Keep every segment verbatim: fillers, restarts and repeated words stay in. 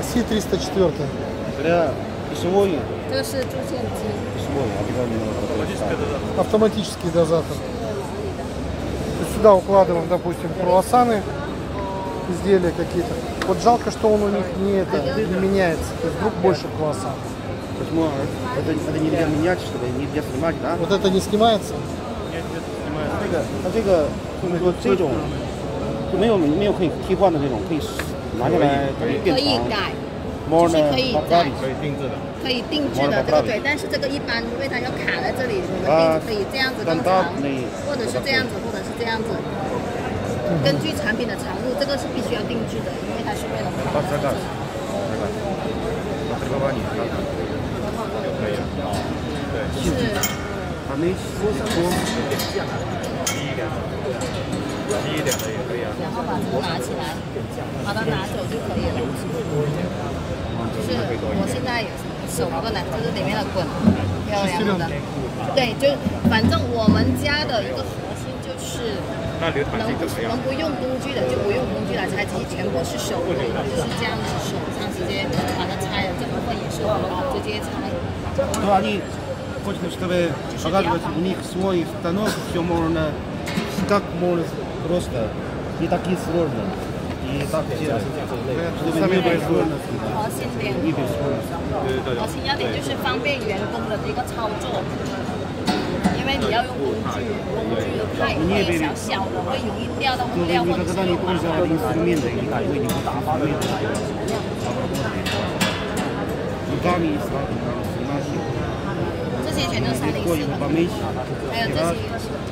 Си триста четыре. 这个是铸线机。 Автоматический дозатор. Сюда укладываем, допустим, круассаны, изделия какие-то. Вот жалко, что он у них не, это, не меняется. То есть вдруг больше круассан. Почему? Это, это нельзя менять, чтобы нельзя снимать, да? Вот это не снимается? Нет, нет, снимается. 这个它这个就是说这种就没有没有可以替换的这种，可以拿下来可以变长。 可以改， 就是可以改， 可以定制的。 可以定制的这个对，但是这个一般因为它要卡在这里，我们定制可以这样子更长，或者是这样子，或者是这样子。根据产品的长度，这个是必须要定制的，因为它是为了。 把这个，这个，这个把你看看就可以了。对，是。还没说说低一点，低一点的也可以啊。 然后把这个拿起来，把它拿走就可以了。就是我现在手棍呢，就是里面的棍，漂亮的。对，就反正我们家的一个核心就是。能不能不用工具的就不用工具来拆机，全部是手工，就是这样子手上直接把它拆了，这部分也是直接拆。 То они хотят, чтобы показывать у них свой станок, все можно, как можно просто, не такие сложные. И так все, чтобы не было сложности. 核心点，核心要点就是方便员工的一个操作。因为你要用工具，工具太会小小的，会容易掉到物料或者是有麻烦。这些全都是三零四的，还有这些。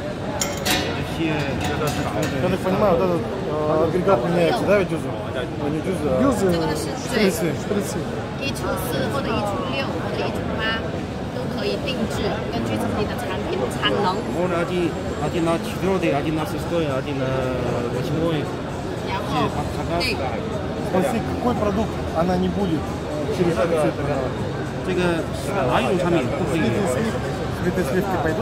Я так понимаю, вот этот э, агрегат меняется, да, ведь дюзы? Они дюзы, а шприцы, шприцы. 一除四或者一除六或者一除八。可以定制，根据自己的产品产能。 Он один, один на четвертый, один на шестой, один на восьмой. 然后，对。 Спасибо. Какой продукт она не будет через все это? 这个哪一种产品不可以？ Сбитые сливки пойдут?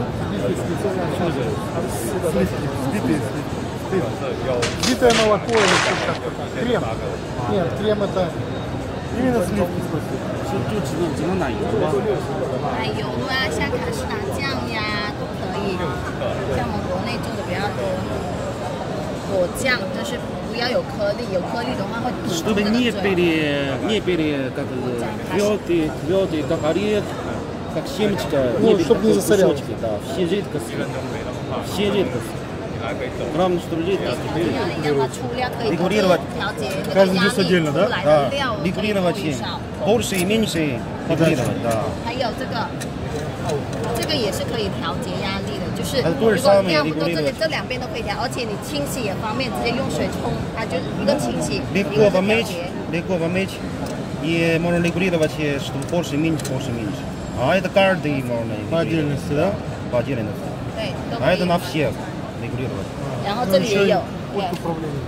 Сливки, сбитые сливки. Сбитое молоко или что-то. Крем. Нет, крем это именно сливки. 就只能只能奶油吗？ 奶油啊，像卡士达酱呀都可以，像我们国内做的比较多，果酱，但是不要有颗粒，有颗粒的话会堵住那个嘴。 Чтобы не были, не были как твердые, твердые, как орех, как семечко, ну, чтобы не засоряло. Да, все жидкости, все жидкости. Главное, чтобы жидкости были. Регулировать. Каждый здесь отдельно, да? Да. Регулировать больше и меньше регулировать, да. 还有这个，这个也是可以调节压力的，就是如果料不够，这里这两边都可以调，而且你清洗也方便，直接用水冲，它就一个清洗，一个是调节。 Легко помыть. И можно регулировать, чтобы больше и меньше, больше и меньше. А это каждый можно. По отдельности, да? По отдельности. 对，都可以。 А это на всех регулировать. 然后这里也有。 Вот управление.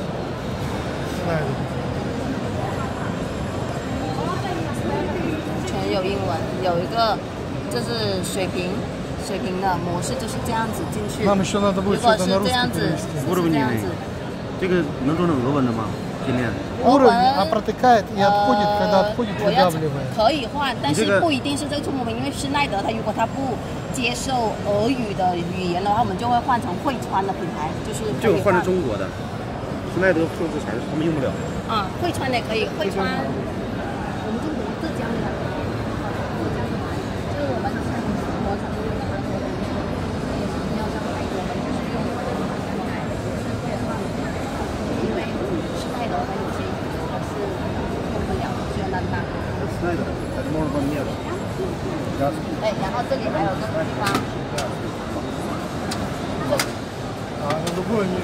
全有英文，有一个这是水平，水平的模式就是这样子进去。 Нам еще надо будет 如果是这样子，是这样子。 这个能做成俄文的吗？今天。 Уровень, а протекает и отходит, когда отходит, выдавливает. 可以换，但是不一定是这个触摸屏，因为施耐德它如果它不接受俄语的语言的话，我们就会换成汇川的品牌，就是就换成中国的。施耐德数字产他们用不了。 啊，汇川的可以，汇川。我们中国浙江的，就是我们国产的那个，也是要让泰国人就是用的是会换的，因为施耐德它有些它是用不了，需要单单。 施耐德，它是摩尔多尼亚的。 对，然后这里还有个地方。 А на другой не.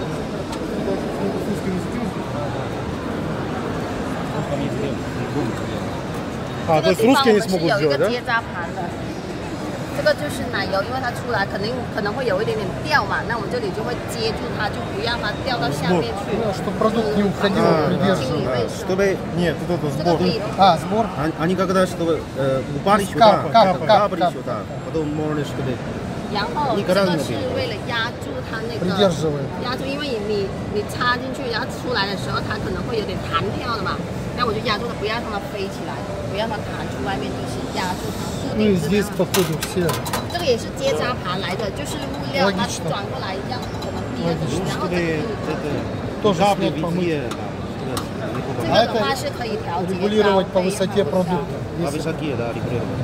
А, то есть русские не смогут сделать, да? 接扎盘的，这个就是奶油，因为它出来肯定可能会有一点点掉嘛，那我们这里就会接住它，就不让它掉到下面去。 Чтобы продукт не уходил, придерживал. Чтобы нет, вот это сбор. А, сбор. Они когда чтобы упали сюда, капали сюда, потом можно чтобы. 然后这个是为了压住它那个，压住，因为你你插进去，然后出来的时候它可能会有点弹跳的嘛， 那我就压住它，不要让它飞起来，不要让它弹出外面，就是压住它。 Ну и здесь, походу, все. 这个也是结扎盘来的，就是物料它转过来这样可能低了，然后这个 Тоже снять помыть. 这个的话是可以调节 Регулировать по высоте продукта. По высоте, да, регулировать.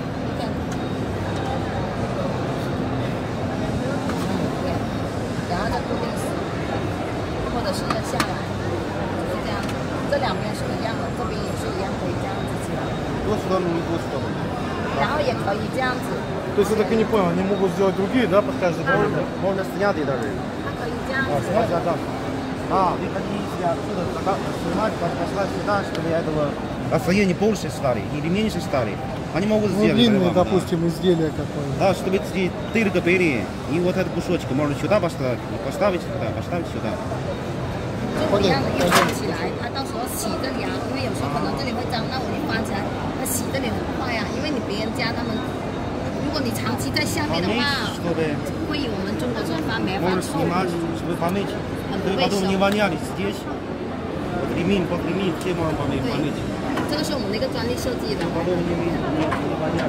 然后再固定死，或者是下来，就是这样。这两边是一样的，这边也是一样，可以这样子起来。 多сторону, не ту сторону. 然后也可以这样子。 То есть я так и не понял, они могут сделать другие, да, под каждый Можно, продукт? можно снять и даже. 它可以这样 А, 子。 снять, да, да. А, вы хотите отсюда снимать, послать сюда, чтобы этого расстояние больше стали или меньше стали. Они могут Ну, сделать. длинное, прям, да. допустим, изделие какое-нибудь. Да, чтобы здесь дырка бери, и вот этот кусочек можно сюда поставить, и поставить сюда, поставить сюда. 就不一样的，一翻起来，它到时候洗这里啊，因为有时候可能这里会脏，那我一翻起来，它洗这里很快啊，因为你别人家他们，如果你长期在下面的话， чтобы 会有我们中国这方没法 можно 臭。 снимать, чтобы помыть. Чтобы потом не воняли здесь. Вот ремень, под ремень все можно помыть. 对，这个是我们那个专利设计的。 Потом не, не, не воняли.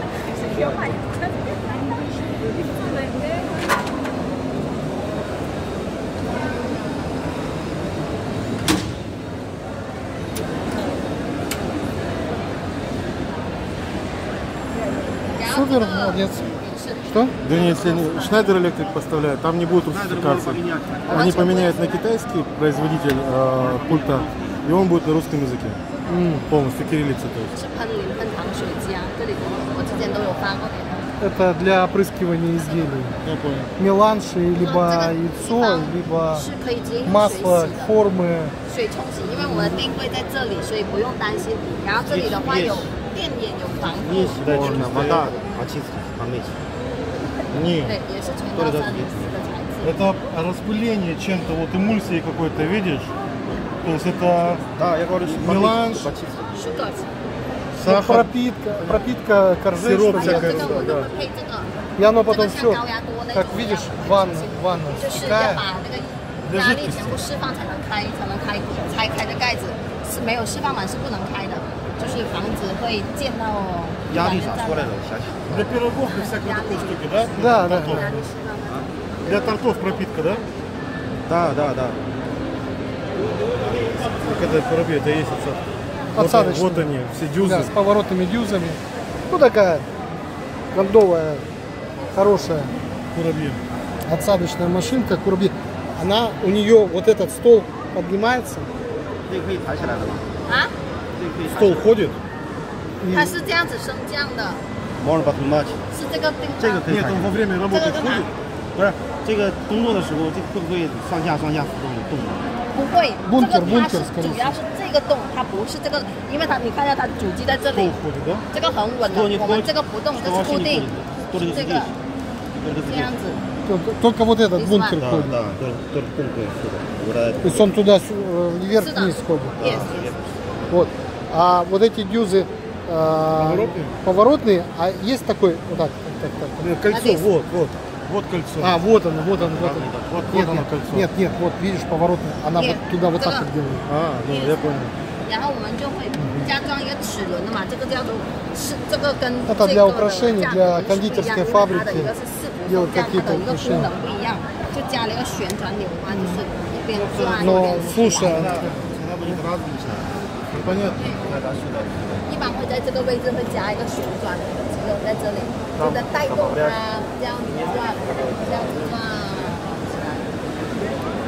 Супер, молодец. Что? Да нет, если они Schneider Electric поставляют, там не будет русификации. Они поменяют на китайский производитель э, пульта, и он будет на русском языке. М. Полностью кириллица, то есть. 是喷淋喷糖水机啊，这里我之前都有发过给他。 Это для опрыскивания изделий. Я понял. Меланши, 这 либо 个 яйцо, либо 是可以直接用水 масло, 洗的。 формы. 水冲洗，因为我们的定位在这里，所以不用担心。然后这里的话有电眼，有防护， Есть можно вода очистить, помыть. Не, 对，也是全套三零四的材质。 это распыление чем-то, вот эмульсии какой-то, видишь? То есть это Да, я говорю, что Меланж. помыть, почистить. Sugar， Ну, сахар. пропитка, пропитка коржей, Сироп что ли. 还有这个我都 да. 会配这个， И оно 这 потом 个像 все, 高压锅那种 как видишь, ванна, ванна 就是要 стекает. 把那个压力全部释放才能开，才能开拆开的盖子是没有释放完是不能开的，就是防止会溅到压力啥出来了，下去。 Для пирогов и всякой такой штуки, да? Да, да. Тортов. 压力释放完。 Для тортов пропитка, да? Да, да, да. Как это коробе, это и есть отсадка. Вот, Отсадочные. вот они, все дюзы. Да, с поворотными дюзами. Ну такая кондовая, хорошая Курабье. отсадочная машинка, курби. Она, у нее вот этот стол поднимается, 这个可以抬起来的吗？ 啊， 这个可以抬起 Стол 来。 ходит. 它是这样子升降的， Можно поднимать. 是这个地方。 这个可以 Нет, 抬 он 起 во 来。 время работы 这个干嘛？ ходит. 不是这个工作的时候，这个会不会上下上下浮动动的？ 不会， Бункер, 这个它 бункер, 是 скорее 主要是这个洞，它不是这个，因为它你看一下它主机在这 Стол 里， ходит, да? 这个很稳的，我们这个不动，这是固定， Только 这 здесь. 个 Только 这 здесь. 样子， Только- только вот этот Здесь бункер ва- Да, ходит. да, только, только тонкая сюда. Вот это. То есть он туда сю- э, 是的 вверх-вниз ходит. Yes, yes. Вот. А вот эти дюзы э, Поворотные? поворотные, а есть такой, вот так, так, так, так. Нет, кольцо, здесь? вот, вот. Вот кольцо. А, вот оно, вот оно, вот оно. Вот, Нет, вот оно нет, кольцо. нет, нет, вот видишь, поворотная. Она Нет, вот туда вот так это- вот делает. А, ну я понял. 然后我们就会加装一个齿轮的嘛，这个叫做是这个跟 Это 这 для 个的 украшений, 价格 для 是不一样 кондитерской 因为它的 фабрики 一个是四不 делать 这样它 какие-то 的一个功 украшения. 能不一样，就加了一个旋转钮嘛，就是一边转一 Но 边 слушай, 起来 Цена будет различная. Ну, понятно. Сюда, сюда. 一般会在这个位置会加一个旋转的肌肉在这里，就在带动它这样子转，这样子转起来。